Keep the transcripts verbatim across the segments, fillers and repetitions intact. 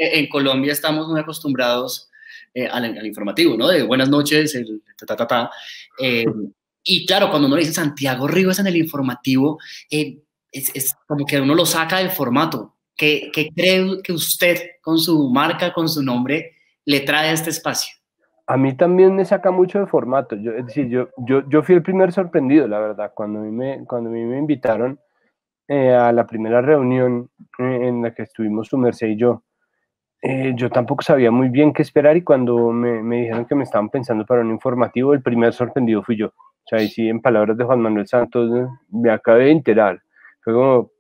que en Colombia estamos muy acostumbrados eh, al, al informativo, ¿no? De buenas noches, el ta, ta, ta, ta. Eh, y claro, cuando uno le dice Santiago Rivas en el informativo, eh, es, es como que uno lo saca del formato. ¿Qué, qué cree que usted, con su marca, con su nombre, le trae a este espacio? A mí también me saca mucho de formato. Yo, es decir, yo, yo, yo fui el primer sorprendido, la verdad, cuando a mí me, cuando a mí me invitaron eh, a la primera reunión eh, en la que estuvimos su merced y yo. Eh, yo tampoco sabía muy bien qué esperar y cuando me, me dijeron que me estaban pensando para un informativo, el primer sorprendido fui yo. O sea, y sí, en palabras de Juan Manuel Santos, ¿no? Me acabé de enterar. Fue como,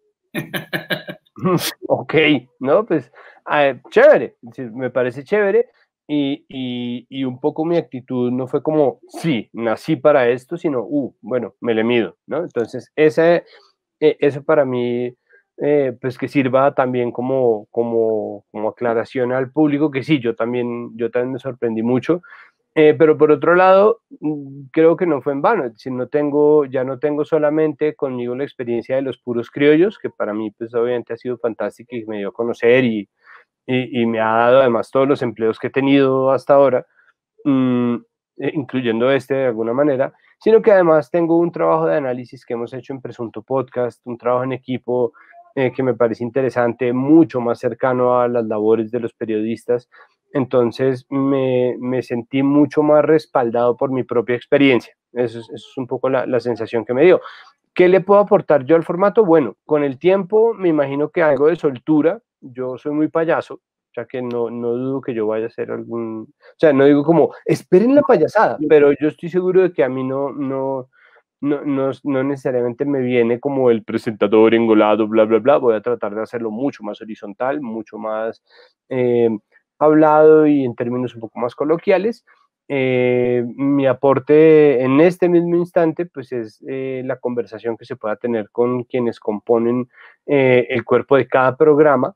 ok, ¿no? Pues eh, chévere, me parece chévere y, y, y un poco mi actitud no fue como, sí, nací para esto, sino, uh, bueno, me le mido, ¿no? Entonces, ese, eh, eso para mí, eh, pues que sirva también como, como, como aclaración al público, que sí, yo también, yo también me sorprendí mucho. Eh, pero por otro lado, creo que no fue en vano, es decir, no tengo, ya no tengo solamente conmigo la experiencia de los puros criollos, que para mí pues obviamente ha sido fantástica y me dio a conocer y, y, y me ha dado además todos los empleos que he tenido hasta ahora, mmm, incluyendo este de alguna manera, sino que además tengo un trabajo de análisis que hemos hecho en Presunto Podcast, un trabajo en equipo eh, que me parece interesante, mucho más cercano a las labores de los periodistas. Entonces me, me sentí mucho más respaldado por mi propia experiencia. Eso es, eso es un poco la, la sensación que me dio. ¿Qué le puedo aportar yo al formato? Bueno, con el tiempo me imagino que algo de soltura. Yo soy muy payaso, o sea que no, no dudo que yo vaya a hacer algún... O sea, no digo como, esperen la payasada, pero yo estoy seguro de que a mí no, no, no, no, no necesariamente me viene como el presentador engolado, bla, bla, bla. Voy a tratar de hacerlo mucho más horizontal, mucho más eh, hablado y en términos un poco más coloquiales. Eh, mi aporte en este mismo instante pues es eh, la conversación que se pueda tener con quienes componen eh, el cuerpo de cada programa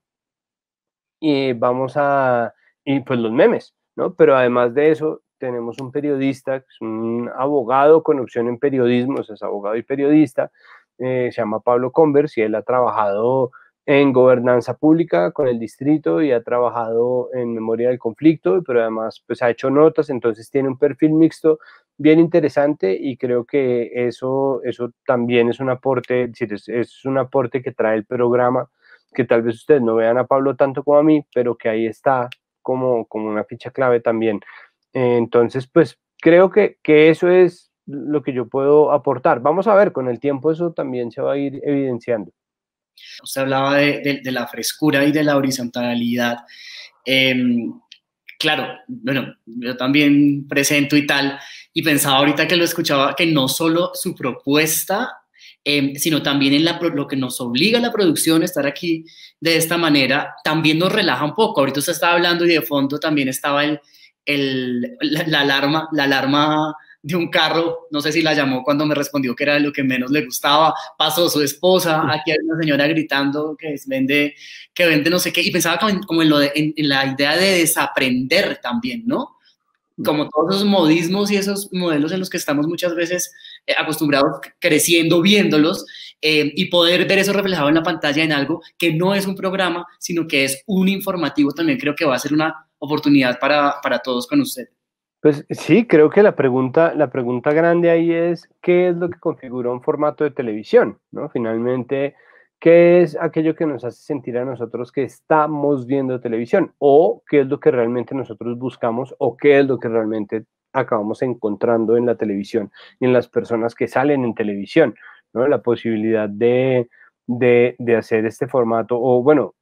y vamos a, y pues los memes, ¿no? Pero además de eso tenemos un periodista, que es un abogado con opción en periodismo, o sea, es abogado y periodista, eh, se llama Pablo Converse y él ha trabajado en gobernanza pública con el distrito y ha trabajado en memoria del conflicto, pero además pues ha hecho notas, entonces tiene un perfil mixto bien interesante y creo que eso, eso también es un aporte, es decir, es, es un aporte que trae el programa, que tal vez ustedes no vean a Pablo tanto como a mí, pero que ahí está como, como una ficha clave también. Eh, entonces, pues creo que, que eso es lo que yo puedo aportar. Vamos a ver, con el tiempo eso también se va a ir evidenciando. Usted hablaba de, de, de la frescura y de la horizontalidad. Eh, claro, bueno, yo también presento y tal, y pensaba ahorita que lo escuchaba, que no solo su propuesta, eh, sino también en la, lo que nos obliga a la producción, estar aquí de esta manera, también nos relaja un poco. Ahorita usted estaba hablando y de fondo también estaba el, el, la, la alarma, la alarma de un carro, no sé si la llamó cuando me respondió que era lo que menos le gustaba, pasó su esposa, aquí hay una señora gritando que vende, que vende no sé qué, y pensaba como en, como en, lo de, en, en la idea de desaprender también, ¿no? Como todos esos modismos y esos modelos en los que estamos muchas veces eh, acostumbrados, creciendo, viéndolos, eh, y poder ver eso reflejado en la pantalla en algo que no es un programa, sino que es un informativo, también creo que va a ser una oportunidad para, para todos con usted. Pues sí, creo que la pregunta, la pregunta grande ahí es, ¿qué es lo que configura un formato de televisión? ¿No? Finalmente, ¿qué es aquello que nos hace sentir a nosotros que estamos viendo televisión? ¿O qué es lo que realmente nosotros buscamos? ¿O qué es lo que realmente acabamos encontrando en la televisión y en las personas que salen en televisión? ¿No? La posibilidad de, de, de hacer este formato, o bueno,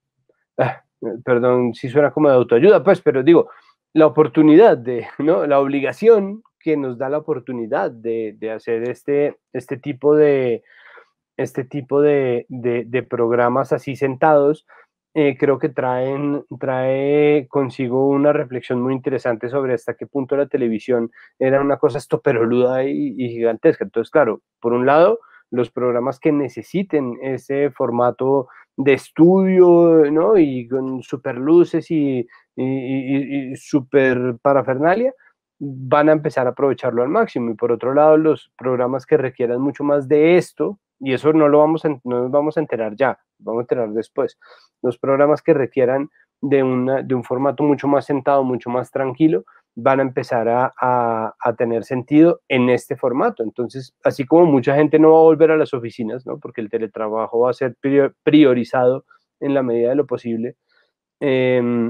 ah, perdón si suena como de autoayuda, pues, pero digo, la oportunidad de, ¿no? La obligación que nos da la oportunidad de, de hacer este, este tipo de, este tipo de, de, de programas así sentados, eh, creo que traen, trae consigo una reflexión muy interesante sobre hasta qué punto la televisión era una cosa estoperoluda y, y gigantesca. Entonces, claro, por un lado, los programas que necesiten ese formato de estudio, ¿no? Y con super luces y, y, y, y super parafernalia, van a empezar a aprovecharlo al máximo. Y por otro lado, los programas que requieran mucho más de esto, y eso no lo vamos a, no nos vamos a enterar ya, vamos a enterar después, los programas que requieran de, una, de un formato mucho más sentado, mucho más tranquilo, van a empezar a, a, a tener sentido en este formato. Entonces, así como mucha gente no va a volver a las oficinas, ¿no? Porque el teletrabajo va a ser priorizado en la medida de lo posible, eh,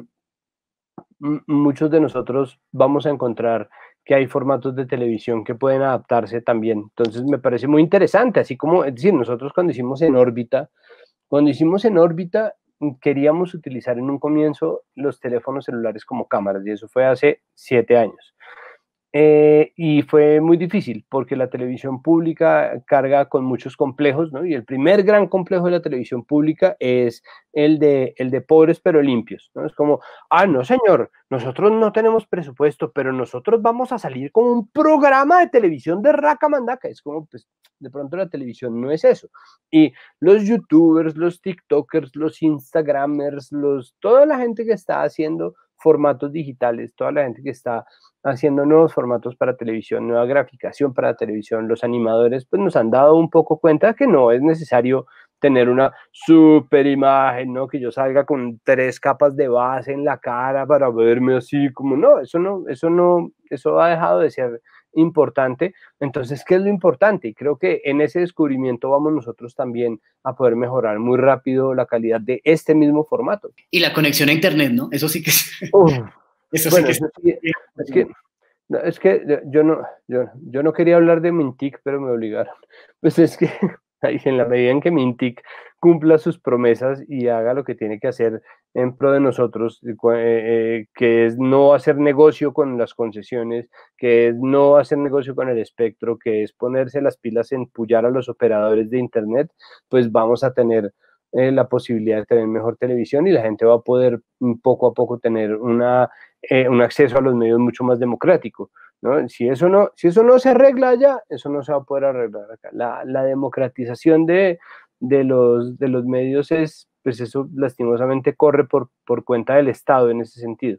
muchos de nosotros vamos a encontrar que hay formatos de televisión que pueden adaptarse también. Entonces me parece muy interesante, así como, es decir, nosotros cuando hicimos En órbita, cuando hicimos En órbita, queríamos utilizar en un comienzo los teléfonos celulares como cámaras, y eso fue hace siete años. Eh, y fue muy difícil porque la televisión pública carga con muchos complejos, ¿no? Y el primer gran complejo de la televisión pública es el de, el de pobres pero limpios, ¿no? Es como, ah, no señor, nosotros no tenemos presupuesto, pero nosotros vamos a salir con un programa de televisión de raca mandaca. Es como, pues, de pronto la televisión no es eso. Y los youtubers, los tiktokers, los instagramers, los, toda la gente que está haciendo formatos digitales, toda la gente que está haciendo nuevos formatos para televisión, nueva graficación para televisión, los animadores pues nos han dado un poco cuenta que no es necesario tener una super imagen, ¿no? Que yo salga con tres capas de base en la cara para verme así como, no, eso no, eso no, eso ha dejado de ser importante. Entonces, ¿qué es lo importante? Y creo que en ese descubrimiento vamos nosotros también a poder mejorar muy rápido la calidad de este mismo formato. Y la conexión a internet, ¿no? Eso sí que es... Uf, eso bueno, sí que es... es que, no, es que yo no, yo, yo no quería hablar de Mintic, pero me obligaron. Pues es que en la medida en que Mintic cumpla sus promesas y haga lo que tiene que hacer en pro de nosotros, eh, eh, que es no hacer negocio con las concesiones, que es no hacer negocio con el espectro, que es ponerse las pilas en pullar a los operadores de Internet, pues vamos a tener eh, la posibilidad de tener mejor televisión y la gente va a poder poco a poco tener una Eh, un acceso a los medios mucho más democrático, ¿no? Si eso no, si eso no se arregla allá, eso no se va a poder arreglar acá. La, la democratización de, de, los, de los medios es, pues eso lastimosamente corre por, por cuenta del Estado en ese sentido.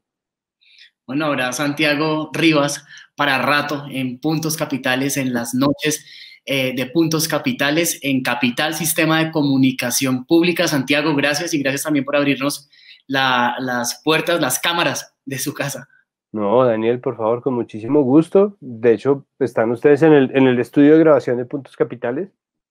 Bueno, ahora Santiago Rivas para rato en Puntos Capitales, en las noches eh, de Puntos Capitales, en Capital Sistema de Comunicación Pública. Santiago, gracias y gracias también por abrirnos la, las puertas, las cámaras de su casa. No, Daniel, por favor, con muchísimo gusto. De hecho, están ustedes en el, en el estudio de grabación de Puntos Capitales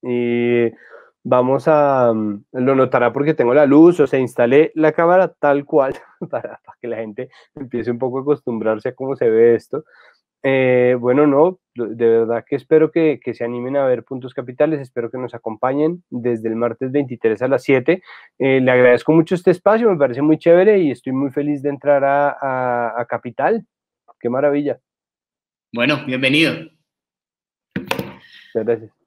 y vamos a, lo notará porque tengo la luz, o sea, instalé la cámara tal cual para, para que la gente empiece un poco a acostumbrarse a cómo se ve esto. Eh, bueno, no, de verdad que espero que, que se animen a ver Puntos Capitales, espero que nos acompañen desde el martes veintitrés a las siete. Eh, le agradezco mucho este espacio, me parece muy chévere y estoy muy feliz de entrar a, a, a Capital. Qué maravilla. Bueno, bienvenido. Muchas gracias.